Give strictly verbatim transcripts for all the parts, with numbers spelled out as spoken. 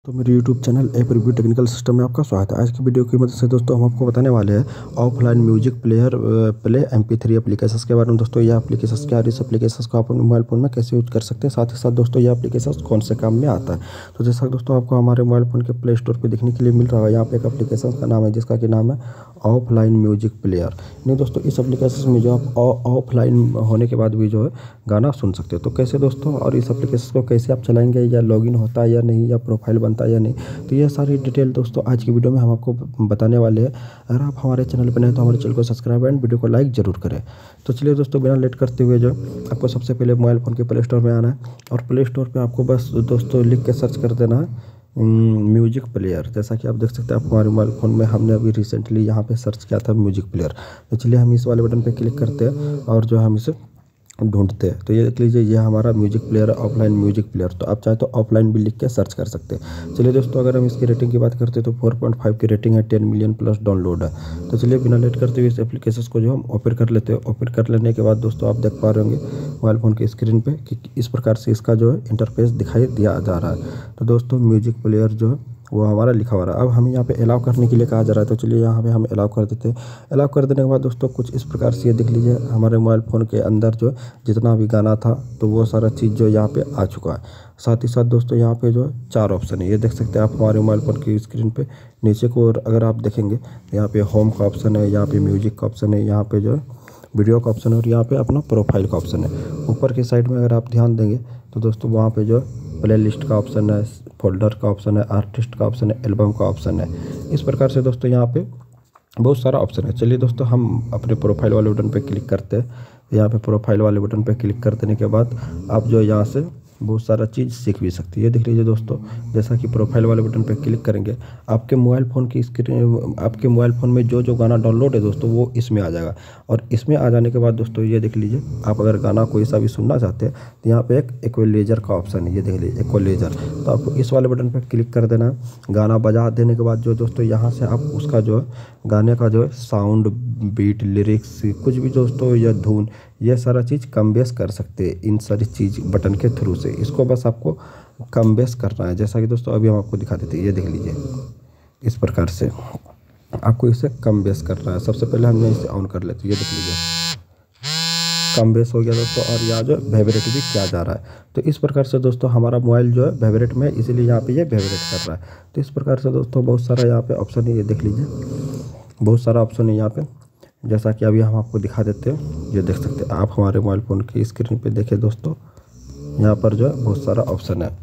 तो मेरे YouTube channel app review technical system में आपका स्वागत है। आज की वीडियो की मदद से दोस्तों हम आपको बताने वाले हैं offline music player play M P three applications के बारे में। दोस्तों ये एप्लीकेशंस क्या है, इस एप्लीकेशंस को आप अपने मोबाइल फ़ोन में कैसे यूज कर सकते हैं, साथ ही साथ दोस्तों ये एप्लीकेशंस कौन से काम में आता है। तो जैसा दोस्तों आपको हमारे मोबाइल फ़ोन के प्ले स्टोर पर देखने के लिए मिल रहा है, यहाँ पर एक एप्लीकेशन का नाम है जिसका कि नाम है ऑफलाइन म्यूजिक प्लेयर। नहीं दोस्तों, इस एप्लीकेशन में जो आप ऑफलाइन होने के बाद भी जो है गाना सुन सकते हो। तो कैसे दोस्तों, और इस एप्लीकेशन को कैसे आप चलाएंगे, या लॉगिन होता है या नहीं, या प्रोफाइल बनता है या नहीं, तो ये सारी डिटेल दोस्तों आज की वीडियो में हम आपको बताने वाले हैं। अगर आप हमारे चैनल पर नए तो हमारे चैनल को सब्सक्राइब एंड वीडियो को लाइक जरूर करें। तो चलिए दोस्तों, बिना लेट करते हुए जो आपको सबसे पहले मोबाइल फ़ोन के प्ले स्टोर में आना है, और प्ले स्टोर पर आपको बस दोस्तों लिख के सर्च कर देना है म्यूजिक प्लेयर। जैसा कि आप देख सकते हैं, आप हमारे मोबाइल फ़ोन में हमने अभी रिसेंटली यहाँ पे सर्च किया था म्यूजिक प्लेयर। तो चलिए हम इस वाले बटन पे क्लिक करते हैं और जो हम इसे ढूंढते हैं। तो ये देख लीजिए, ये हमारा म्यूजिक प्लेयर है, ऑफलाइन म्यूजिक प्लेयर। तो आप चाहे तो ऑफलाइन भी लिख के सर्च कर सकते हैं। चलिए दोस्तों, अगर हम इसकी रेटिंग की बात करते हैं तो फोर पॉइंट फाइव की रेटिंग है, टेन मिलियन प्लस डाउनलोड है। तो चलिए बिना लेट करते हुए इस एप्लीकेशन को जो हम ओपन कर लेते हैं। ओपन कर लेने के बाद दोस्तों आप देख पा रहे होंगे मोबाइल फ़ोन की स्क्रीन पे कि इस प्रकार से इसका जो है इंटरफेस दिखाई दिया जा रहा है। तो दोस्तों म्यूजिक प्लेयर जो है वो हमारा लिखा हुआ रहा है। अब हमें यहाँ पे अलाउ करने के लिए कहा जा रहा है। तो चलिए यहाँ पे हम अलाउ कर देते हैं। अलाउ कर देने के बाद दोस्तों कुछ इस प्रकार से ये देख लीजिए, हमारे मोबाइल फ़ोन के अंदर जो जितना भी गाना था तो वो सारा चीज़ जो यहाँ पे आ चुका है। साथ ही साथ दोस्तों यहाँ पे जो चार ऑप्शन है, ये देख सकते हैं आप हमारे मोबाइल फ़ोन की स्क्रीन पे नीचे को। और अगर आप देखेंगे यहाँ पे होम का ऑप्शन है, यहाँ पे म्यूजिक का ऑप्शन है, यहाँ पे जो है वीडियो का ऑप्शन है, और यहाँ पे अपना प्रोफाइल का ऑप्शन है। ऊपर की साइड में अगर आप ध्यान देंगे तो दोस्तों वहाँ पे जो प्ले लिस्ट का ऑप्शन है, फोल्डर का ऑप्शन है, आर्टिस्ट का ऑप्शन है, एल्बम का ऑप्शन है। इस प्रकार से दोस्तों यहाँ पे बहुत सारा ऑप्शन है। चलिए दोस्तों हम अपने प्रोफाइल वाले बटन पे क्लिक करते हैं। यहाँ पे प्रोफाइल वाले बटन पे क्लिक कर देने के बाद आप जो यहाँ से बहुत सारा चीज़ सीख भी सकती है। ये देख लीजिए दोस्तों, जैसा कि प्रोफाइल वाले बटन पे क्लिक करेंगे, आपके मोबाइल फ़ोन की स्क्रीन आपके मोबाइल फ़ोन में जो जो गाना डाउनलोड है दोस्तों वो इसमें आ जाएगा। और इसमें आ जाने के बाद दोस्तों ये देख लीजिए, आप अगर गाना कोई सा भी सुनना चाहते हैं तो यहाँ पे एक इक्वलाइजर का ऑप्शन है, ये देख लीजिए इक्वलाइजर। तो आपको इस वाले बटन पर क्लिक कर देना है। गाना बजा देने के बाद जो दोस्तों यहाँ से आप उसका जो है गाने का जो है साउंड, बीट, लिरिक्स, कुछ भी दोस्तों या धुन, ये सारा चीज़ कम बेस कर सकते हैं इन सारी चीज़ बटन के थ्रू से। इसको बस आपको कम बेस करना है, जैसा कि दोस्तों अभी हम आपको दिखा देते हैं। ये देख लीजिए, इस प्रकार से आपको इसे कम बेस करना है। सबसे पहले हमने इसे ऑन कर लेते हैं। ये देख लीजिए, कम बेस हो गया दोस्तों, और यहाँ जो वाइब्रेट भी किया जा रहा है। तो इस प्रकार से दोस्तों हमारा मोबाइल जो है वाइब्रेट में, इसीलिए यहाँ पे ये वाइब्रेट कर रहा है। तो इस प्रकार से दोस्तों बहुत सारा यहाँ पे ऑप्शन है, ये देख लीजिए बहुत सारा ऑप्शन है यहाँ पे, जैसा कि अभी हम आपको दिखा देते हैं। ये देख सकते हैं आप हमारे मोबाइल फ़ोन की स्क्रीन पे देखिए दोस्तों, यहाँ पर जो है बहुत सारा ऑप्शन है।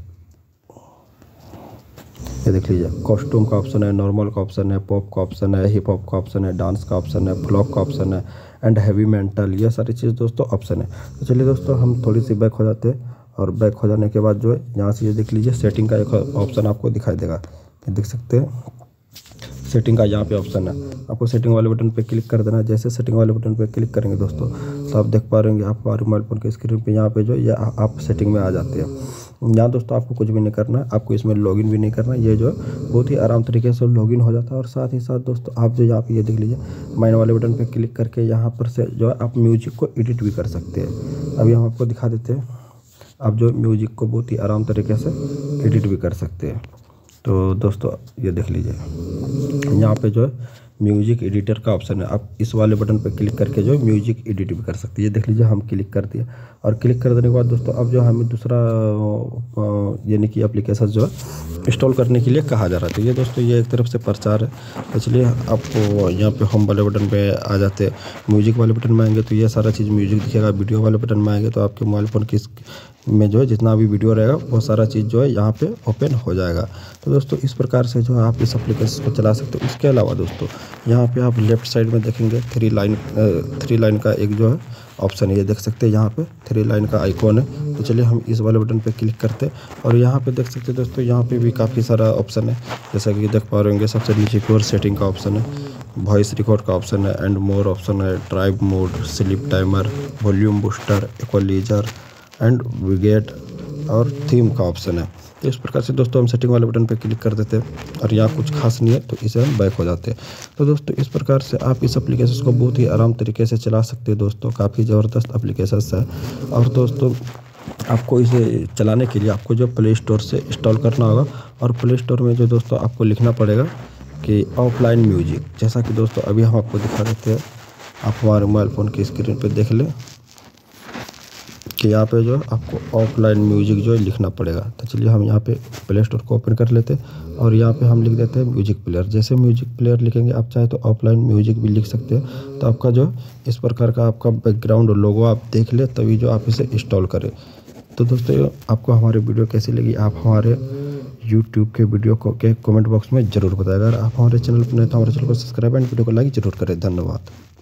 ये देख लीजिए, कॉस्ट्यूम का ऑप्शन है, नॉर्मल का ऑप्शन है, पॉप का ऑप्शन है, हिप हॉप का ऑप्शन है, डांस का ऑप्शन है, फ्लॉक का ऑप्शन है, एंड हैवी मेंटल, ये सारी चीज़ दोस्तों ऑप्शन है। तो चलिए दोस्तों हम थोड़ी सी बैक हो जाते हैं, और बैक हो जाने के बाद जो है यहाँ से ये देख लीजिए सेटिंग का एक ऑप्शन आपको दिखाई देगा। ये देख सकते हैं सेटिंग का यहाँ पे ऑप्शन है, आपको सेटिंग वाले बटन पे क्लिक कर देना है। जैसे सेटिंग वाले बटन पे क्लिक करेंगे दोस्तों तो आप देख पा रहे होंगे आप हमारे मोबाइल फ़ोन के स्क्रीन पे यहाँ पे जो ये आप सेटिंग में आ जाते हैं। यहाँ दोस्तों आपको कुछ भी नहीं करना है, आपको इसमें लॉगिन भी नहीं करना है। ये जो बहुत ही आराम तरीके से लॉगिन हो जाता है। और साथ ही साथ दोस्तों आप जो यहाँ पे ये देख लीजिए माइन वाले बटन पे क्लिक करके यहाँ पर से जो है आप म्यूजिक को एडिट भी कर सकते हैं। अभी हम आपको दिखा देते हैं, आप जो म्यूजिक को बहुत ही आराम तरीके से एडिट भी कर सकते हैं। तो दोस्तों ये देख लीजिए यहाँ पे जो है म्यूजिक एडिटर का ऑप्शन है, आप इस वाले बटन पर क्लिक करके जो है म्यूजिक एडिट भी कर सकते हैं। ये देख लीजिए हम क्लिक कर दिए, और क्लिक कर देने के बाद दोस्तों अब जो हमें दूसरा यानी कि एप्लीकेशन जो है इंस्टॉल करने के लिए कहा जा रहा है। तो ये दोस्तों ये एक तरफ से प्रचार है। तो चलिए आपको यहाँ पे होम वाले बटन पे आ जाते हैं, म्यूजिक वाले बटन में आएंगे तो ये सारा चीज़ म्यूजिक दिखेगा। वीडियो वाले बटन में आएंगे तो आपके मोबाइल फ़ोन की में जो है जितना भी वीडियो रहेगा वो सारा चीज़ जो है यहाँ पे ओपन हो जाएगा। तो दोस्तों इस प्रकार से जो है आप इस एप्लीकेशन को चला सकते हो। उसके अलावा दोस्तों यहाँ पे आप लेफ्ट साइड में देखेंगे थ्री लाइन थ्री लाइन का एक जो है ऑप्शन है, ये देख सकते हैं यहाँ पे थ्री लाइन का आइकॉन है। तो चलिए हम इस वाले बटन पे क्लिक करते हैं, और यहाँ पे देख सकते हैं दोस्तों यहाँ पे भी काफ़ी सारा ऑप्शन है, जैसा कि देख पा रहे होंगे। सबसे नीचे की ओर सेटिंग का ऑप्शन है, वॉइस रिकॉर्ड का ऑप्शन है, एंड मोर ऑप्शन है, drive mode, sleep timer, volume booster, equalizer and widget, और थीम का ऑप्शन है। तो इस प्रकार से दोस्तों हम सेटिंग वाले बटन पे क्लिक कर देते हैं, और यहाँ कुछ खास नहीं है तो इसे हम बैक हो जाते हैं। तो दोस्तों इस प्रकार से आप इस एप्लीकेशन को बहुत ही आराम तरीके से चला सकते हैं दोस्तों, काफ़ी ज़बरदस्त एप्लीकेशन है। और दोस्तों आपको इसे चलाने के लिए आपको जो प्ले स्टोर से इंस्टॉल करना होगा और प्ले स्टोर में जो दोस्तों आपको लिखना पड़ेगा कि ऑफलाइन म्यूजिक। जैसा कि दोस्तों अभी हम आपको दिखा देते हैं, आप हमारे मोबाइल फ़ोन की स्क्रीन पे देख लें कि यहाँ पे जो आपको ऑफलाइन म्यूजिक जो है लिखना पड़ेगा। तो चलिए हम यहाँ पे प्ले स्टोर को ओपन कर लेते हैं और यहाँ पे हम लिख देते हैं म्यूजिक प्लेयर। जैसे म्यूजिक प्लेयर लिखेंगे, आप चाहे तो ऑफलाइन म्यूजिक भी लिख सकते हैं। तो आपका जो इस प्रकार का आपका बैकग्राउंड लोगो आप देख ले, तभी जो आप इसे इंस्टॉल करें। तो दोस्तों आपको हमारी वीडियो कैसी लगी, आप हमारे यूट्यूब के वीडियो को के कमेंट बॉक्स में ज़रूर बताएगा। अगर आप हमारे चैनल पर नए तो हमारे चैनल को सब्सक्राइब एंड वीडियो को लाइक ज़रूर करें। धन्यवाद।